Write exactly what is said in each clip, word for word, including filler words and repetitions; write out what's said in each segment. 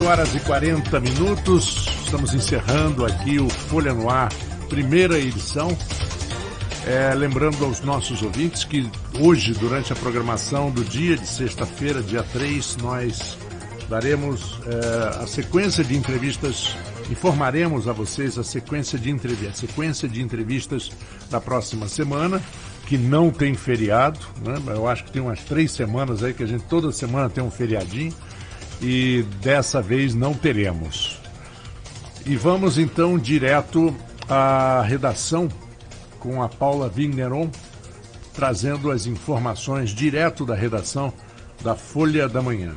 horas e quarenta minutos, estamos encerrando aqui o Folha no Ar, primeira edição. É, lembrando aos nossos ouvintes que hoje, durante a programação do dia de sexta-feira, dia três, nós daremos é, a sequência de entrevistas, informaremos a vocês a sequência de entrevistas, a sequência de entrevistas da próxima semana, que não tem feriado, né? Eu acho que tem umas três semanas aí que a gente toda semana tem um feriadinho. E dessa vez não teremos. E vamos então direto à redação com a Paula Vigneron, trazendo as informações direto da redação da Folha da Manhã.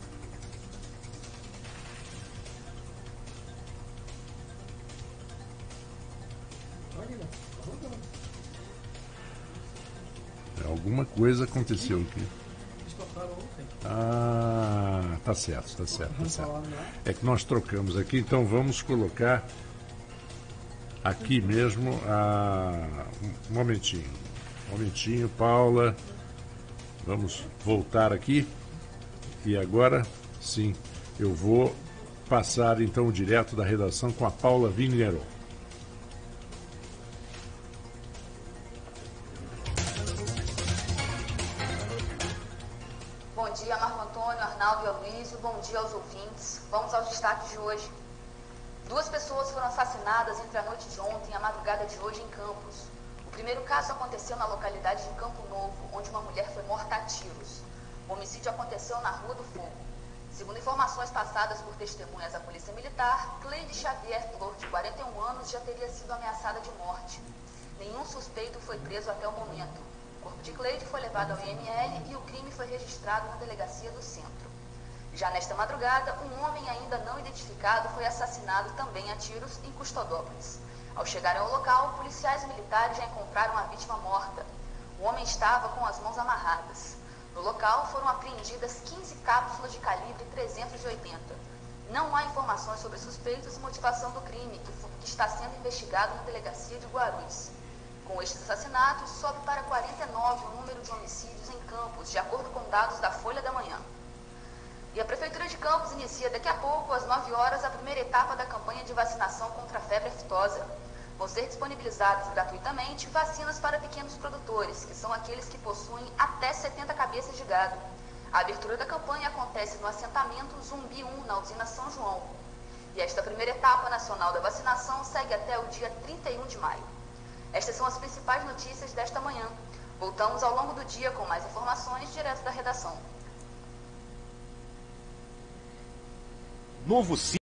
Alguma coisa aconteceu aqui. Ah, tá certo, tá certo, tá certo. É que nós trocamos aqui, então vamos colocar aqui mesmo a... um momentinho. Um momentinho, Paula. Vamos voltar aqui. E agora, sim, eu vou passar então direto da redação com a Paula Vigneron. Bom dia, Marco Antônio, Arnaldo e Aloysio. Bom dia aos ouvintes. Vamos aos destaques de hoje. Duas pessoas foram assassinadas entre a noite de ontem e a madrugada de hoje em Campos. O primeiro caso aconteceu na localidade de Campo Novo, onde uma mulher foi morta a tiros. O homicídio aconteceu na Rua do Fogo. Segundo informações passadas por testemunhas à Polícia Militar, Cleide Xavier Flor, de quarenta e um anos, já teria sido ameaçada de morte. Nenhum suspeito foi preso até o momento. O corpo de Cleide foi levado ao I M L e o crime foi registrado na delegacia do Centro. Já nesta madrugada, um homem ainda não identificado foi assassinado também a tiros em Custodópolis. Ao chegarem ao local, policiais militares já encontraram a vítima morta. O homem estava com as mãos amarradas. No local foram apreendidas quinze cápsulas de calibre trezentos e oitenta. Não há informações sobre suspeitos e motivação do crime, que está sendo investigado na delegacia de Guarulhos. Com estes assassinatos, sobe para quarenta e nove o número de homicídios em Campos, de acordo com dados da Folha da Manhã. E a Prefeitura de Campos inicia daqui a pouco, às nove horas, a primeira etapa da campanha de vacinação contra a febre aftosa. Vão ser disponibilizadas gratuitamente vacinas para pequenos produtores, que são aqueles que possuem até setenta cabeças de gado. A abertura da campanha acontece no assentamento Zumbi um, na usina São João. E esta primeira etapa nacional da vacinação segue até o dia trinta e um de maio. Estas são as principais notícias desta manhã. Voltamos ao longo do dia com mais informações direto da redação. Novo